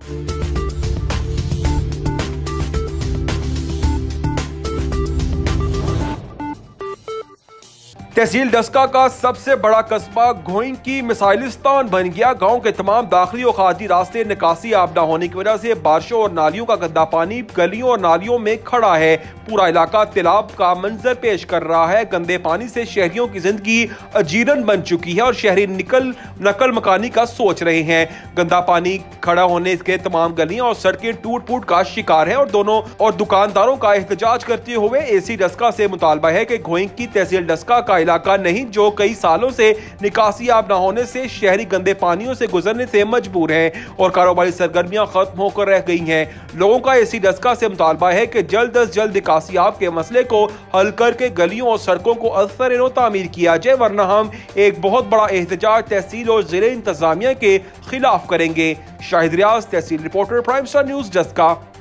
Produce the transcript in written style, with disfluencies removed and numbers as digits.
तहसील डस्का का सबसे बड़ा कस्बा घोइंग की मिसाइलिस्तान बन गया। गांव के तमाम दाखिली और खारजी रास्ते निकासी आब न होने की वजह से बारिशों और नालियों का गंदा पानी गलियों और नालियों में खड़ा है। पूरा इलाका तालाब का मंजर पेश कर रहा है। गंदे पानी से शहरियों की जिंदगी अजीरन बन चुकी है और शहरी नकल मकानी का सोच रहे हैं। गंदा पानी खड़ा होने के तमाम गलियां और सड़कें टूट फूट का शिकार है और दुकानदारों का एहतजाज करते हुए एसी डस्का से मुतालबा है कि घोइंग की तहसील डस्का का इलाका नहीं, जो कई सालों से निकासी आब न होने से शहरी गंदे पानियों से गुजरने से मजबूर हैं और कारोबारी सरगर्मियां खत्म होकर रह गई हैं। लोगों का एसी डस्का से मुतालबा है कि जल्द अज जल्द निकासी आब के मसले को हल करके गलियों और सड़कों को असर तामीर किया जाए, वरना हम एक बहुत बड़ा एहतजाज तहसील और जिले इंतजामिया के खिलाफ करेंगे। Shahid Riaz, tehsil reporter, prime star news, Daska.